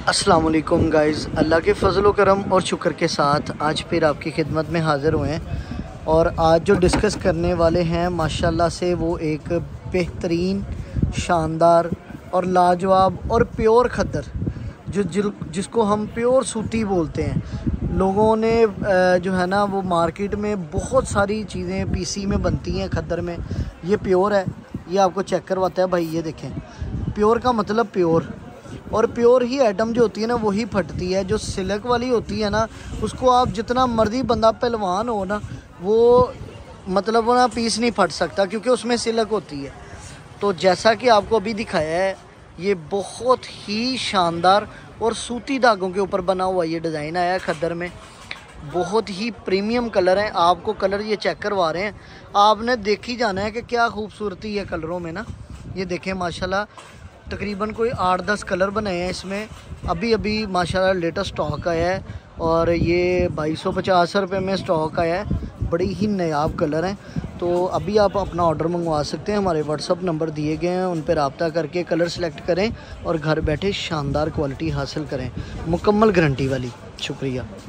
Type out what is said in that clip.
अस्सलाम वालेकुम गाइज़, अल्लाह के फ़ज़ल व करम और शुक्र के साथ आज फिर आपकी खिदमत में हाज़िर हुए हैं। और आज जो डिस्कस करने वाले हैं माशाल्लाह से वो एक बेहतरीन, शानदार और लाजवाब और प्योर खद्दर जिसको हम प्योर सूती बोलते हैं। लोगों ने जो है ना वो मार्केट में बहुत सारी चीज़ें पीसी में बनती हैं खद्दर में। ये प्योर है, ये आपको चेक करवाता है भाई। ये देखें, प्योर का मतलब प्योर, और प्योर ही आइटम जो होती है ना वही फटती है। जो सिल्क वाली होती है ना उसको आप जितना मर्जी बंदा पहलवान हो ना वो मतलब वो ना पीस नहीं फट सकता, क्योंकि उसमें सिल्क होती है। तो जैसा कि आपको अभी दिखाया है, ये बहुत ही शानदार और सूती धागों के ऊपर बना हुआ ये डिज़ाइन आया है खद्दर में। बहुत ही प्रीमियम कलर हैं। आपको कलर ये चेक करवा रहे हैं, आपने देख ही जाना है कि क्या खूबसूरती है कलरों में ना। ये देखें माशाल्लाह, तकरीबन कोई 8-10 कलर बनाए हैं इसमें। अभी अभी माशाल्लाह लेटेस्ट स्टॉक आया है और ये 2250 रुपये में स्टॉक आया है। बड़ी ही नायाब कलर हैं। तो अभी आप अपना ऑर्डर मंगवा सकते हैं। हमारे व्हाट्सअप नंबर दिए गए हैं, उन पर रब्ता करके कलर सेलेक्ट करें और घर बैठे शानदार क्वालिटी हासिल करें, मुकम्मल गारंटी वाली। शुक्रिया।